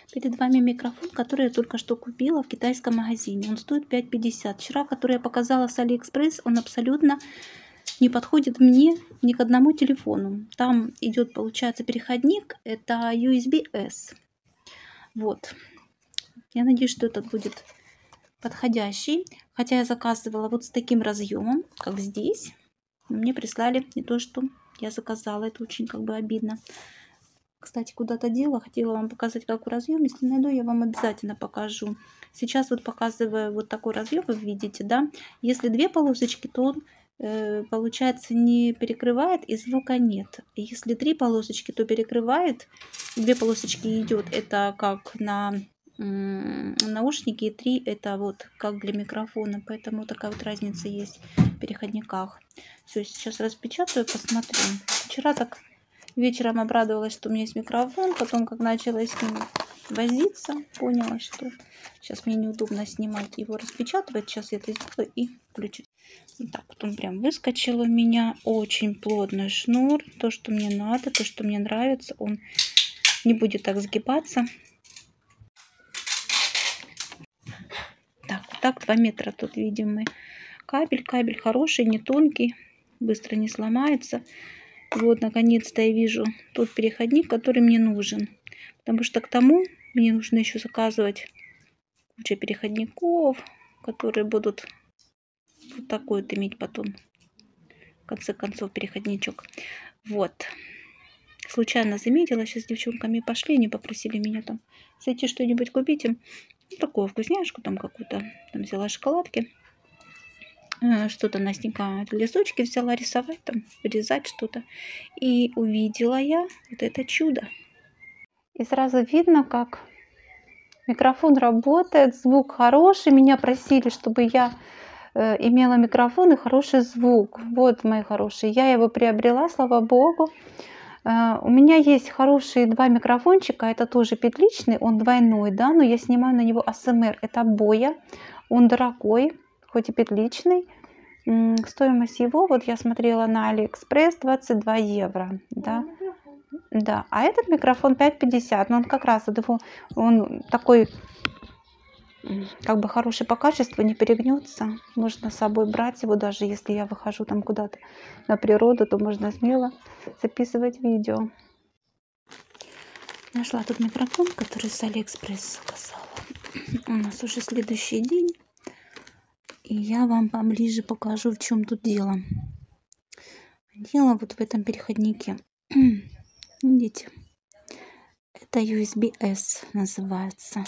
Перед вами микрофон, который я только что купила в китайском магазине. Он стоит 5,50. Вчера, который я показала с Алиэкспресс, он абсолютно не подходит мне ни к одному телефону. Там идет, получается, переходник. Это USB-S. Вот. Я надеюсь, что этот будет подходящий. Хотя я заказывала вот с таким разъемом, как здесь. Но мне прислали не то, что я заказала. Это очень как бы обидно. Кстати, куда-то дела. Хотела вам показать, какой разъем. Если найду, я вам обязательно покажу. Сейчас вот показываю вот такой разъем, вы видите, да? Если две полосочки, то он, получается, не перекрывает и звука нет. Если три полосочки, то перекрывает. Две полосочки идет, это как на наушники, и три это вот как для микрофона. Поэтому такая вот разница есть в переходниках. Все, сейчас распечатаю, посмотрю. Вчера так вечером обрадовалась, что у меня есть микрофон. Потом, как начала с ним возиться, поняла, что сейчас мне неудобно снимать его, распечатывать. Сейчас я это сделаю и включу. Вот так вот он прям выскочил у меня. Очень плотный шнур. То, что мне надо, то, что мне нравится. Он не будет так сгибаться. Так, вот так 2 метра тут видимый кабель. Кабель хороший, не тонкий, быстро не сломается. Вот, наконец-то я вижу тот переходник, который мне нужен. Потому что к тому мне нужно еще заказывать кучу переходников, которые будут вот такой вот иметь потом, в конце концов, переходничок. Вот. Случайно заметила, сейчас с девчонками пошли, они попросили меня там зайти что-нибудь купить им. Ну, такую вкусняшку там какую-то. Там взяла шоколадки. Что-то Настенька листочки взяла рисовать, там, вырезать что-то. И увидела я вот это чудо. И сразу видно, как микрофон работает, звук хороший. Меня просили, чтобы я имела микрофон и хороший звук. Вот, мои хорошие, я его приобрела, слава богу. У меня есть хорошие 2 микрофончика, это тоже петличный, он двойной, да, но я снимаю на него АСМР. Это Боя, он дорогой, хоть и петличный. Стоимость его, вот я смотрела на Алиэкспресс, 22 евро, да. Да, а этот микрофон 5,50, но он как раз вот его, он такой, как бы хороший по качеству, не перегнется. Можно с собой брать его, даже если я выхожу там куда-то на природу, то можно смело записывать видео. Нашла тут микрофон, который с Алиэкспресс заказала. У нас уже следующий день. И я вам поближе покажу, в чем тут дело. Дело вот в этом переходнике. Видите? Это USB-S называется.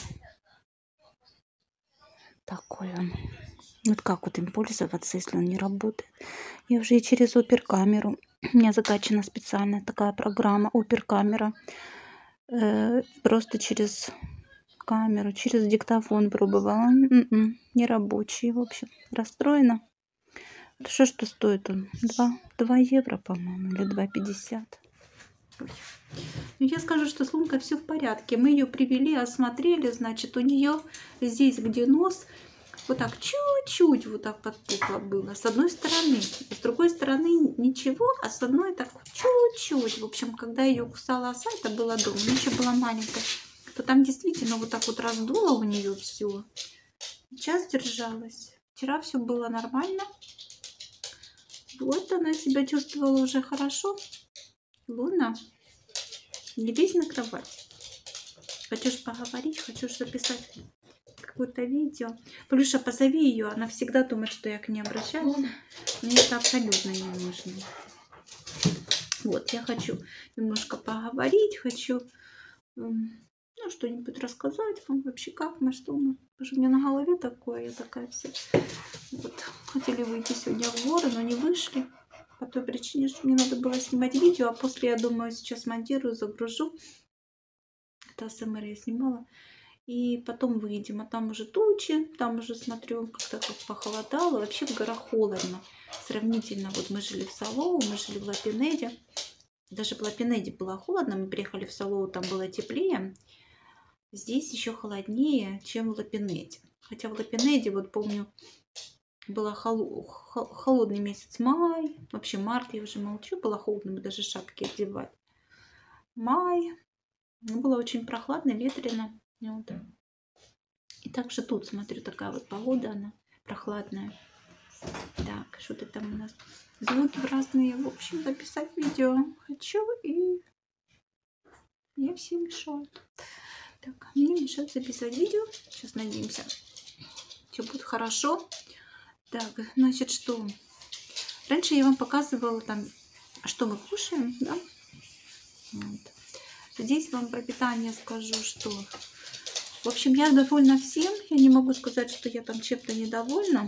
Такой он. Вот как вот им пользоваться, если он не работает. Я уже и через оперкамеру. У меня закачана специальная такая программа оперкамера. Просто через камеру, через диктофон пробовала. Не рабочий, в общем. Расстроена. Хорошо, что стоит он 2 евро, по-моему, или 2,50. Я скажу, что с Лункой все в порядке. Мы ее привели, осмотрели. Значит, у нее здесь, где нос, вот так чуть-чуть вот так подпухло было. С одной стороны. С другой стороны ничего, а с одной так чуть-чуть. В общем, когда ее кусала оса, это было дома. Она еще была маленькая. То там действительно вот так вот раздуло у нее все. Сейчас держалась. Вчера все было нормально. Вот она себя чувствовала уже хорошо. Луна, не лезь на кровать. Хочешь поговорить, хочешь записать какое-то видео. Плюша, позови ее. Она всегда думает, что я к ней обращаюсь. Мне это абсолютно не нужно. Вот, я хочу немножко поговорить. Хочу что-нибудь рассказать вам вообще, как мы, что мы. Потому что у меня на голове такое, я такая вся. Вот. Хотели выйти сегодня в горы, но не вышли. По той причине, что мне надо было снимать видео, а после, я думаю, сейчас монтирую, загружу. Это АСМР я снимала. И потом выйдем. А там уже тучи, там уже смотрю, как-то как похолодало. Вообще в горах холодно. Сравнительно, вот мы жили в Салоу, мы жили в Лапинеде. Даже в Лапинеде было холодно, мы приехали в Салоу, там было теплее. Здесь еще холоднее, чем в Лапинеде. Хотя в Лапинеде, вот помню, был холодный месяц май. Вообще март, я уже молчу, было холодно, мы даже шапки одевали. Май. Было очень прохладно, ветрено. Вот. И также тут, смотрю, такая вот погода, она прохладная. Так, что-то там у нас звуки разные. В общем, записать видео хочу, и мне все мешают. Так, мне мешают записывать видео. Сейчас надеемся, все будет хорошо. Так, значит, что? Раньше я вам показывала там, что мы кушаем, да? Вот. Здесь вам про питание скажу, что... В общем, я довольна всем. Я не могу сказать, что я там чем-то недовольна.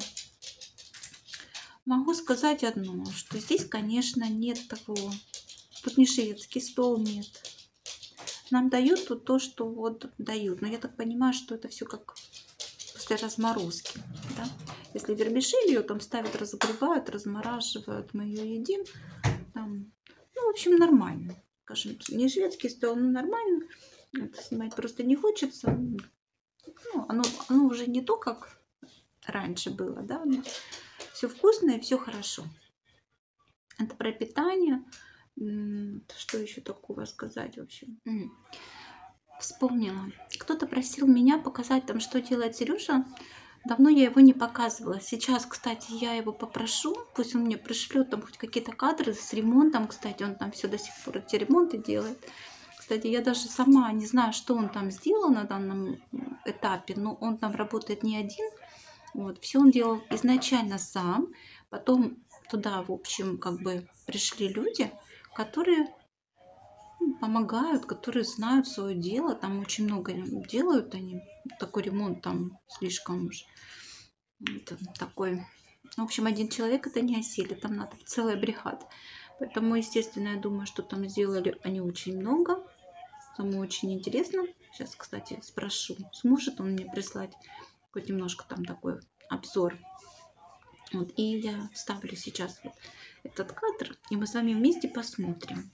Могу сказать одно, что здесь, конечно, нет такого. Тут не шведский стол, нет. Нам дают тут то, что вот дают. Но я так понимаю, что это все как после разморозки. Да? Если вермишель ее там ставят, разогревают, размораживают, мы ее едим. Там, ну, в общем, нормально. Скажем, не шведский стол, но нормально. Это снимать просто не хочется. Ну, оно уже не то, как раньше было, да. Все вкусно и все хорошо. Это про питание. Что еще такого сказать, в общем? Вспомнила. Кто-то просил меня показать там, что делает Сережа. Давно я его не показывала. Сейчас, кстати, я его попрошу. Пусть он мне пришлет там хоть какие-то кадры с ремонтом. Кстати, он там все до сих пор эти ремонты делает. Кстати, я даже сама не знаю, что он там сделал на данном этапе. Но он там работает не один. Вот. Все он делал изначально сам. Потом туда, в общем, как бы пришли люди, которые помогают, которые знают свое дело. Там очень много делают они. Такой ремонт там слишком уж такой. В общем, один человек это не осилит. Там надо целая бригада. Поэтому, естественно, я думаю, что там сделали они очень много. Самому очень интересно. Сейчас, кстати, спрошу, сможет он мне прислать хоть немножко там такой обзор. Вот. И я вставлю сейчас вот этот кадр, и мы с вами вместе посмотрим.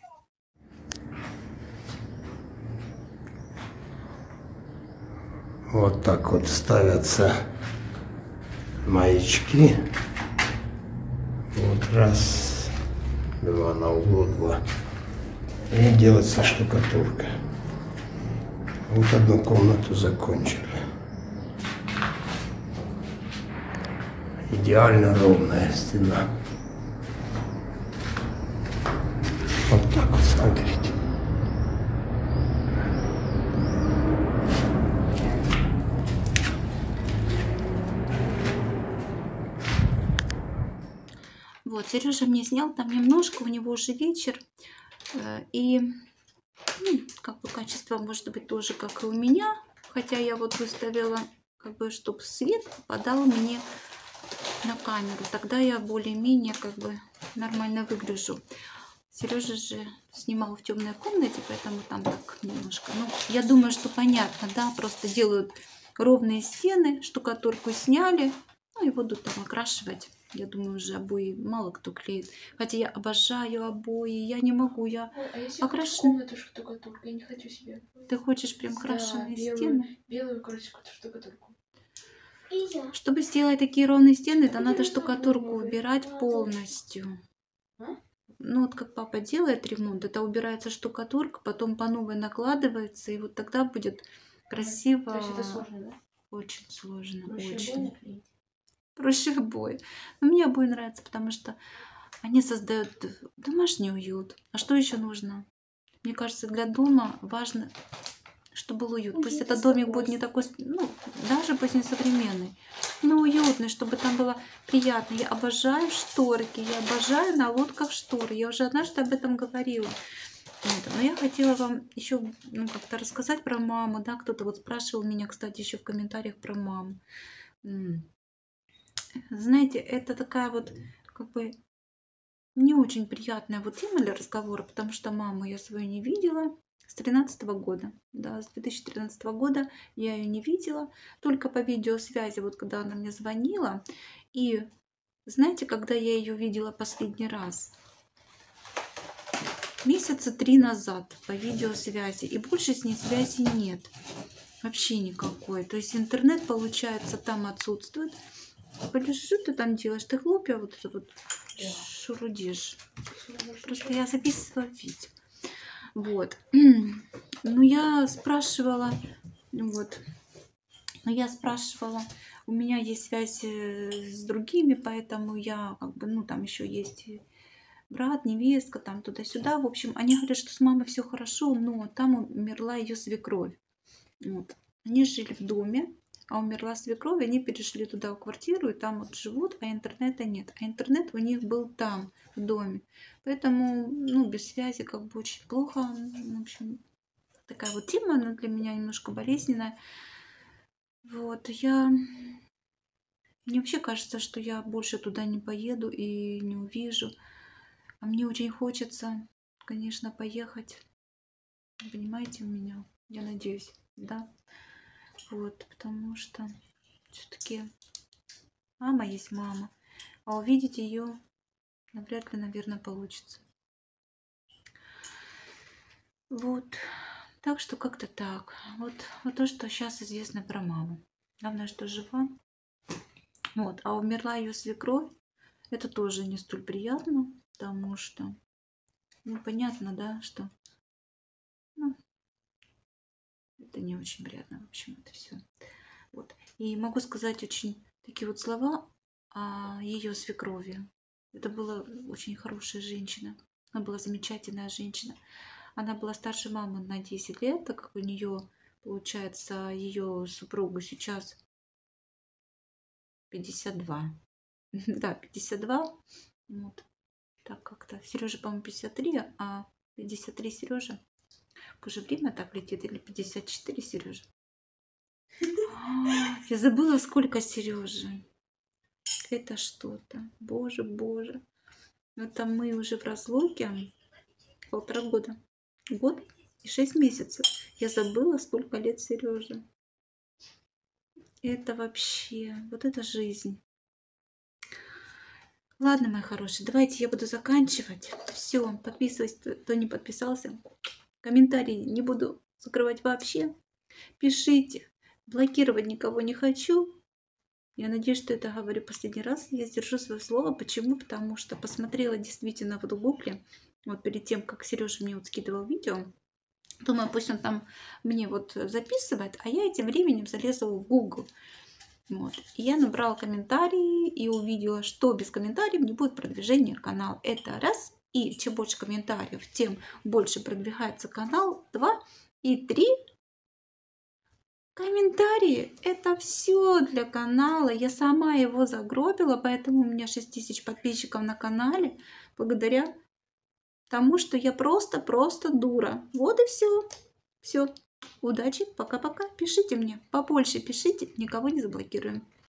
Вот так вот ставятся маячки. Вот раз, два на углу, два. И делается штукатурка. Вот одну комнату закончили. Идеально ровная стена. Вот так вот, смотрите. Вот, Сережа мне снял там немножко, у него уже вечер. И как бы качество может быть тоже как и у меня. Хотя я вот выставила, как бы, чтобы свет попадал мне на камеру. Тогда я более-менее как бы нормально выгляжу. Сережа же снимал в темной комнате, поэтому там так немножко. Ну, я думаю, что понятно, да, просто делают ровные стены, штукатурку сняли, ну и будут там окрашивать. Я думаю, уже обои мало кто клеит. Хотя я обожаю обои, я не могу, я окрашу комнату штукатурку, я не хочу себе. Ты хочешь прям крашеные стены? Белую, короче, штукатурку. Чтобы сделать такие ровные стены, это надо штукатурку убирать полностью. Ну вот как папа делает ремонт, это убирается штукатурка, потом по новой накладывается, и вот тогда будет красиво. То есть это сложно, да? Очень сложно, Проще очень. Проще обои. Но мне обои нравятся, потому что они создают домашний уют. А что еще нужно? Мне кажется, для дома важно, чтобы был уют. Пусть этот домик будет не такой, ну, даже пусть не современный, но уютный, чтобы там было приятно. Я обожаю шторки, я обожаю на лодках шторы. Я уже однажды об этом говорила. Вот. Но я хотела вам еще как-то рассказать про маму. Да? Кто-то вот спрашивал меня, кстати, еще в комментариях про маму. Знаете, это такая вот как бы не очень приятная вот тема для разговора, потому что маму я свою не видела с 2013 года. Да, с 2013 года я ее не видела, только по видеосвязи, вот когда она мне звонила. И знаете, когда я ее видела последний раз? Месяца 3 назад по видеосвязи. И больше с ней связи нет. Вообще никакой. То есть интернет, получается, там отсутствует. Что ты там делаешь? Ты хлопья вот это вот шурудишь. Просто я записывала видео. Вот. Ну, я спрашивала, Вот. Но я спрашивала, у меня есть связь с другими, поэтому я как бы, ну там еще есть брат, невестка, там туда-сюда. В общем, они говорят, что с мамой все хорошо, но там умерла ее свекровь. Вот. Они жили в доме, а умерла свекровь, они перешли туда в квартиру, и там вот живут, а интернета нет. А интернет у них был там, в доме. Поэтому, ну, без связи как бы очень плохо. В общем, такая вот тема, она для меня немножко болезненная. Вот, мне вообще кажется, что я больше туда не поеду и не увижу. А мне очень хочется, конечно, поехать. Понимаете меня? Я надеюсь, да? Вот, потому что все-таки мама есть мама. А увидеть ее навряд ли, наверное, получится. Вот. Так что как-то так. Вот то, что сейчас известно про маму. Главное, что жива. Вот. А умерла ее свекровь. Это тоже не столь приятно, потому что, ну, понятно, да, что, ну, это не очень приятно, в общем, это все. Вот. И могу сказать очень такие вот слова о ее свекрови. Это была очень хорошая женщина. Она была замечательная женщина. Она была старше мамы на 10 лет, так как у нее, получается, ее супругу сейчас 52. Да, 52. Вот. Так как-то. Сережа, по-моему, 53, а 53 Сережа. Уже время так летит, или 54 Сережа? Я забыла, сколько Сережи. Это что-то. Боже, боже. Это мы уже в разлуке 1,5 года. Год и 6 месяцев. Я забыла, сколько лет Сереже. Это вообще, вот это жизнь. Ладно, мои хорошие, давайте я буду заканчивать. Все, подписывайтесь, кто не подписался. Комментарии не буду закрывать вообще. Пишите. Блокировать никого не хочу. Я надеюсь, что это говорю последний раз. Я сдержу свое слово. Почему? Потому что посмотрела действительно вот в гугле, вот перед тем, как Сережа мне вот скидывал видео. Думаю, пусть он там мне вот записывает, а я этим временем залезла в Google. Вот. И я набрала комментарии и увидела, что без комментариев не будет продвижения канала. Это раз. И чем больше комментариев, тем больше продвигается канал. 2. И 3. Комментарии – это все для канала. Я сама его загробила, поэтому у меня 6000 подписчиков на канале. Благодаря тому, что я просто дура. Вот и все. Все. Удачи. Пока-пока. Пишите мне. Побольше пишите. Никого не заблокируем.